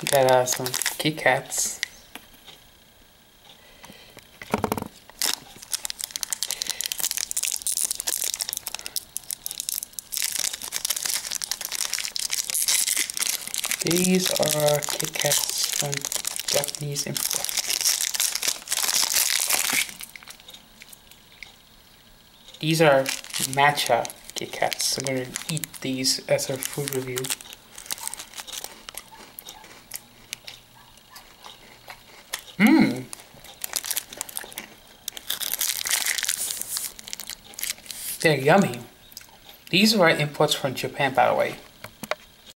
Got some Kit Kats. These are Kit Kats from Japanese import. These are Matcha Kit Kats. I'm going to eat these as a food review. They're yummy. These are imports from Japan, by the way.